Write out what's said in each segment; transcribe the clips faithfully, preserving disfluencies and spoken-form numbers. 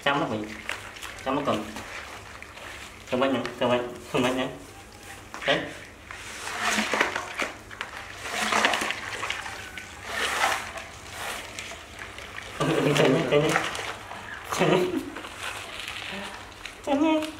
chăm nó bị chăm nó còn không bánh nhá không bánh không bánh nhá đấy chân nhá chân nhá chân nhá chân nhá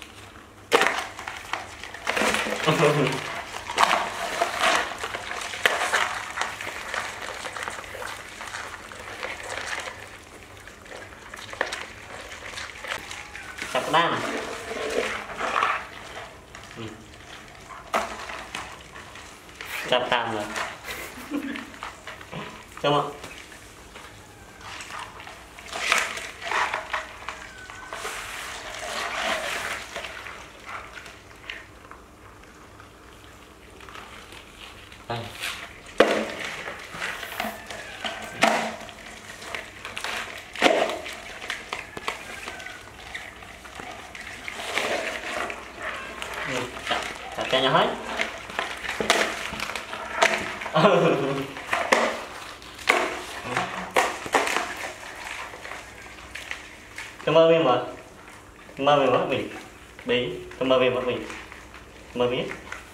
chặt đá này ừ. Chặt tàn rồi đúng không đây chặt cho nhau hết cảm ơn em mà cảm ơn em mất mình bị cảm ơn em mất mình cảm ơn biết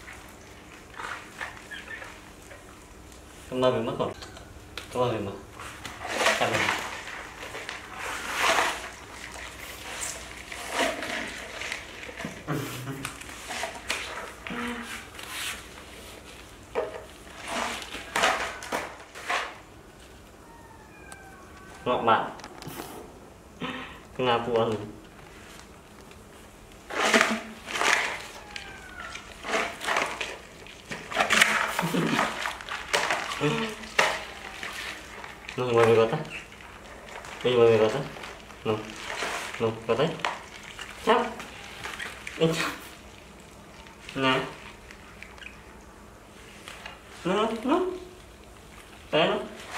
cảm ơn em mất rồi cảm ơn em mà cảm ơn ngọt bạn ngà buồn nó ngồi người gọt á bây giờ người gọt á nó nó gọt đấy chắp đi chắp nè nó nó té nó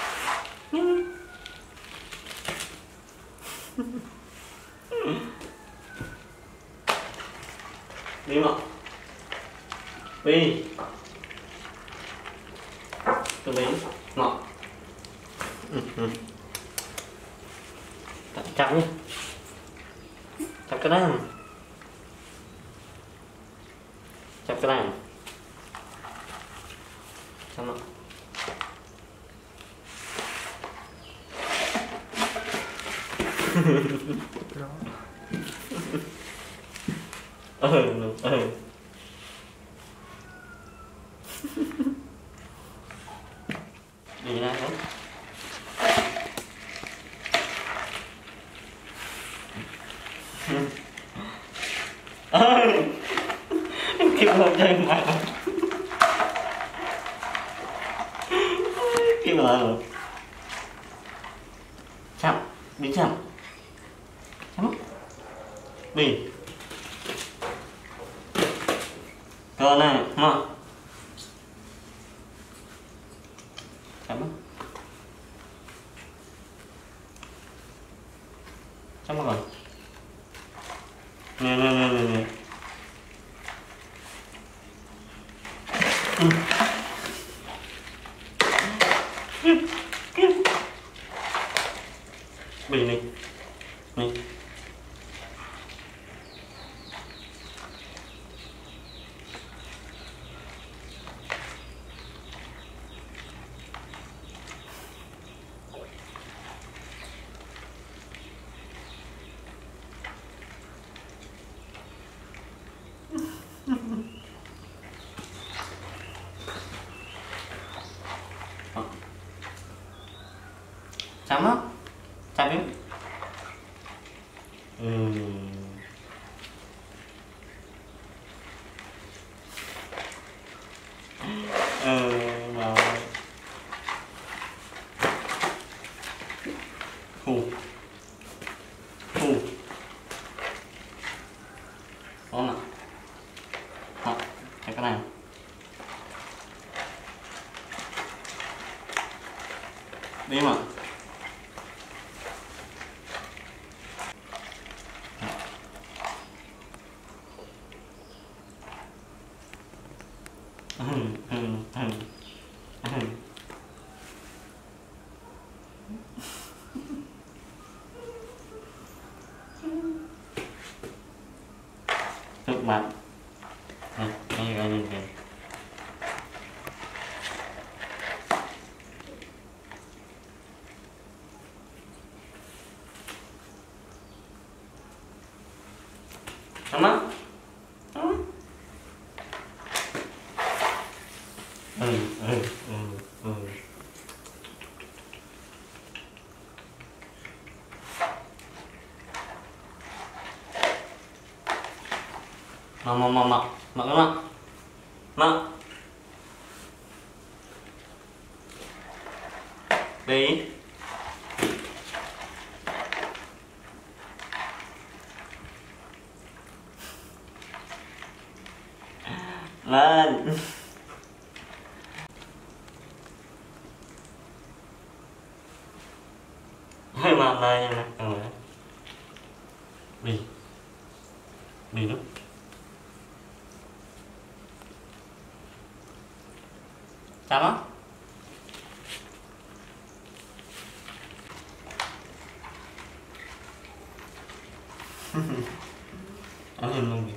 đi mà đi tôi đi ngọt chặt nhé chặt cái này chặt cái này chặt nó ừ ừ đi ra hết ơi kêu một chơi mà kêu là chậm đi chậm chậm đi rồi này mà chậm chậm rồi nè nè nè nè nè bình này này chấm á chấm đi ừ. Ừ rồi hù hù đó nè đó cái này đi mà ừ, ừ, ừ, ừ. nước mặt này cái cái nhìn kìa Đúng không? Đúng. Ừ, ừ, ừ, ừ. Mà, mà, mà, mà, mà, mà, mà. Đi. Lên. Hơi mặt đây nè. Ừ. Đi. Đi nữa. Chạm á. Ăn hình luôn kìa.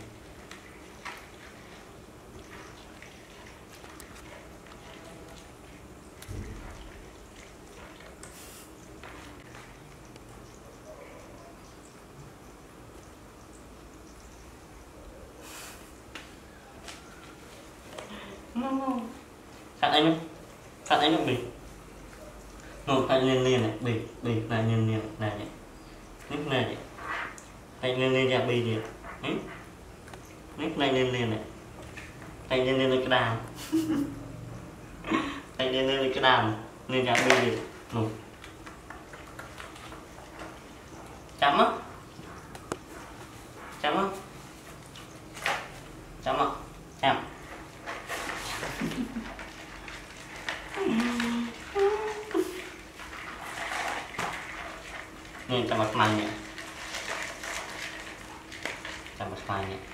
Cắt anh nữa. Cắt anh nữa bị. Một tay lên lên này, bị, bị, này lên lên này này. Nước này này. Tay lên lên ra bị đi. Ừ? Nước này lên lên này. Tay lên lên cái đàm. Tay lên lên cái đàm. Lên ra bị đi. Một. Chấm á. Chấm á. Chấm á. Chấm. Nè, chấm mặt mày nè. Chấm mặt mày nè.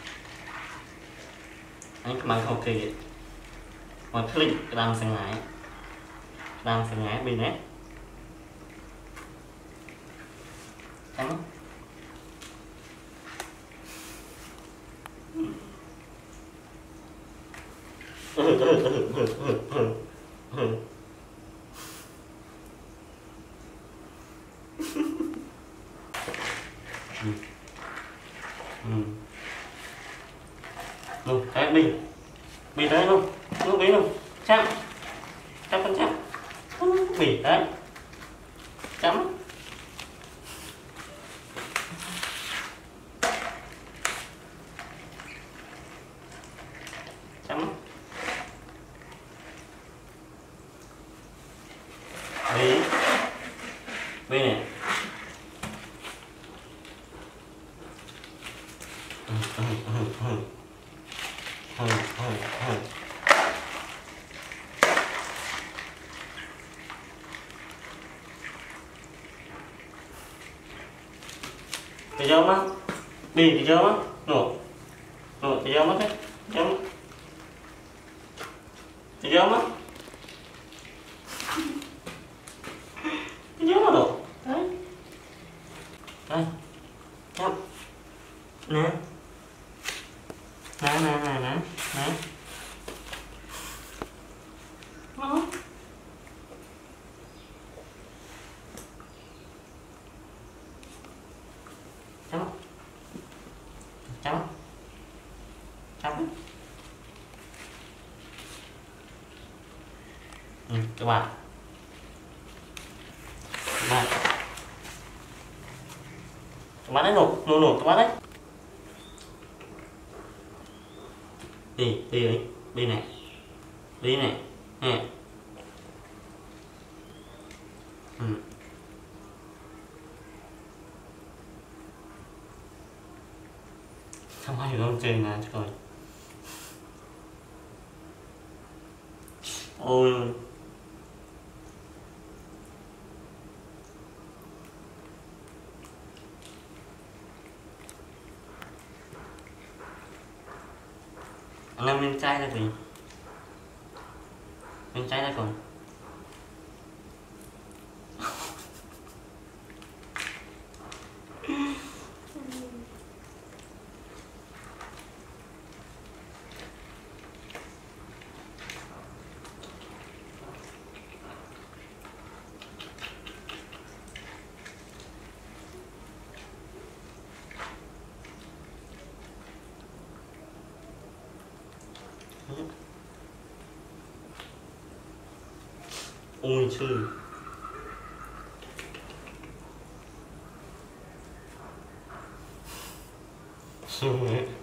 Anh mày ok vậy. Mà click cái đam sang ngái. Đam sang ngái bên đấy. Chấm á. Ừ, ừ, ừ, ừ, ừ, ừ, ừ. Ừ. Ừ. Luôn, cái bình bình đấy luôn, luôn bình luôn, trăm trăm phần trăm bình đấy, chấm chấm bình bình này. Ừ, ừ, ừ, ừ. Ừ, ừ, ừ. Cái dấu mắt đi cái dấu mắt nổ nổ cái dấu mắt đấy dấu mắt cái dấu mắt cái dấu mắt nổ đấy đây chậm nè nè nè nè nè nè nó chấm chấm chấm ừ, các bạn các bạn các bạn đấy nổ nổ nổ các bạn đấy đi đi đấy đi này đi này nè ừ. Không ai không chơi nè trời ôi anh em lên chai là gì lên chai là còn ui chư